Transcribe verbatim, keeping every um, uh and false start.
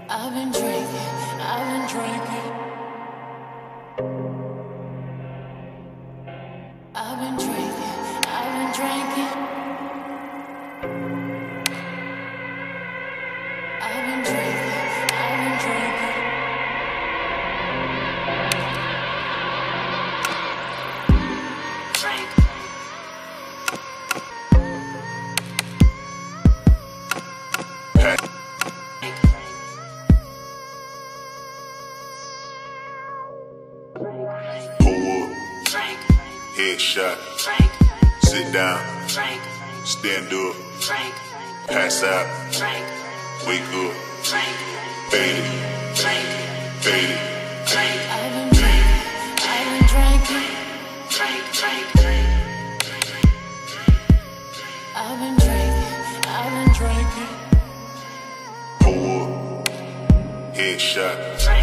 I've been drinking, I've been drinking. I've been drinking, I've been drinking. I've been drinking, I've been drinking. Drink. Drink. Headshot. Drink. Sit down. Drink. Stand up. Drink. Pass out. Drink. Wake up. Drink. Fade it. Drink. Fade it. Drink. I've been drinking. I've been drinking. Drink. Drink. I've been drinking. I've been drinking. Pour up. Headshot.